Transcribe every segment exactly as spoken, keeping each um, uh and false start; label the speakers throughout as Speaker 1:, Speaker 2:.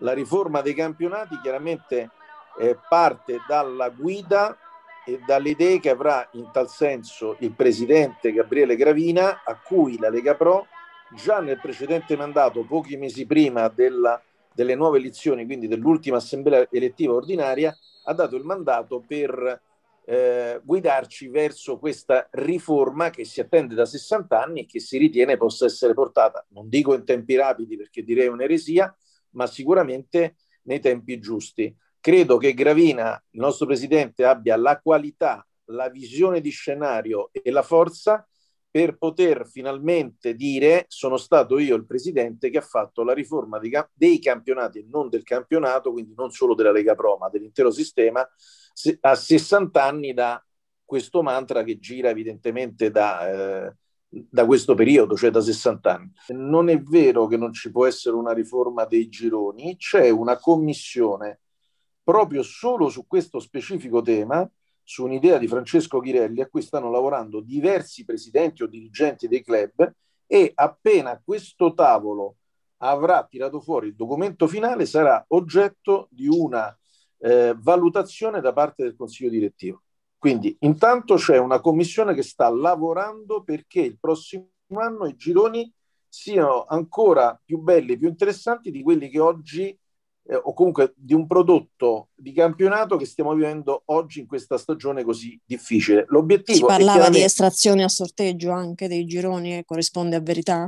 Speaker 1: la riforma dei campionati chiaramente eh, parte dalla guida e dalle idee che avrà in tal senso il presidente Gabriele Gravina, a cui la Lega Pro già nel precedente mandato, pochi mesi prima della, delle nuove elezioni, quindi dell'ultima assemblea elettiva ordinaria, ha dato il mandato per eh, guidarci verso questa riforma che si attende da sessanta anni e che si ritiene possa essere portata, non dico in tempi rapidi perché direi un'eresia, ma sicuramente nei tempi giusti. Credo che Gravina, il nostro presidente, abbia la qualità, la visione di scenario e la forza per poter finalmente dire: sono stato io il presidente che ha fatto la riforma dei, dei campionati e non del campionato, quindi non solo della Lega Pro ma dell'intero sistema, a sessanta anni da questo mantra che gira evidentemente da, eh, da questo periodo, cioè da sessanta anni. Non è vero che non ci può essere una riforma dei gironi, c'è una commissione proprio solo su questo specifico tema, su un'idea di Francesco Ghirelli, a cui stanno lavorando diversi presidenti o dirigenti dei club, e appena questo tavolo avrà tirato fuori il documento finale sarà oggetto di una eh, valutazione da parte del Consiglio direttivo. Quindi intanto c'è una commissione che sta lavorando perché il prossimo anno i gironi siano ancora più belli, più interessanti di quelli che oggi Eh, o comunque di un prodotto di campionato che stiamo vivendo oggi in questa stagione così difficile. L'obiettivo
Speaker 2: si parlava
Speaker 1: è chiaramente...
Speaker 2: di estrazione a sorteggio anche dei gironi, e corrisponde a verità?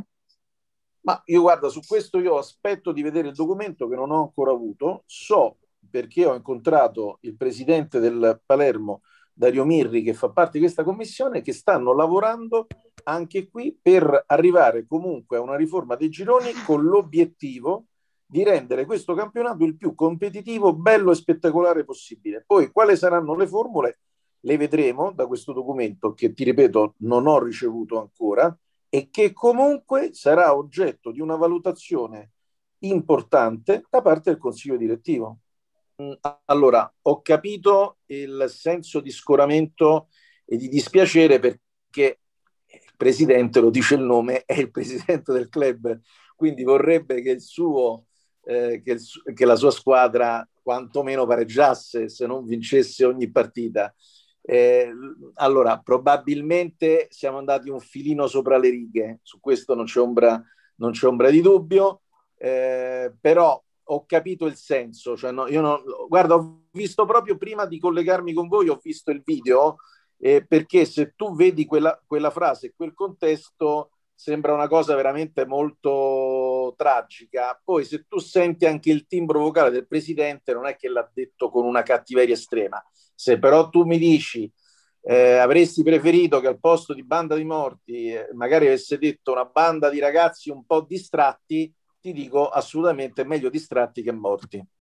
Speaker 1: Ma io guarda, su questo io aspetto di vedere il documento che non ho ancora avuto. So, perché ho incontrato il presidente del Palermo, Dario Mirri, che fa parte di questa commissione, che stanno lavorando anche qui per arrivare comunque a una riforma dei gironi con l'obiettivo di rendere questo campionato il più competitivo, bello e spettacolare possibile. Poi quali saranno le formule le vedremo da questo documento che, ti ripeto, non ho ricevuto ancora e che comunque sarà oggetto di una valutazione importante da parte del Consiglio direttivo. Allora, ho capito il senso di scoramento e di dispiacere perché il presidente, lo dice il nome, è il presidente del club, quindi vorrebbe che il suo Eh, che, il, che la sua squadra quantomeno pareggiasse, se non vincesse ogni partita. Eh, allora, probabilmente siamo andati un filino sopra le righe, su questo non c'è ombra, non c'è ombra di dubbio, eh, però ho capito il senso. Cioè, no, io non, guarda, ho visto proprio prima di collegarmi con voi, ho visto il video, eh, perché se tu vedi quella, quella frase, quel contesto, sembra una cosa veramente molto tragica. Poi se tu senti anche il timbro vocale del presidente, non è che l'ha detto con una cattiveria estrema. Se però tu mi dici eh, avresti preferito che al posto di banda di morti eh, magari avesse detto una banda di ragazzi un po' distratti, ti dico assolutamente meglio distratti che morti.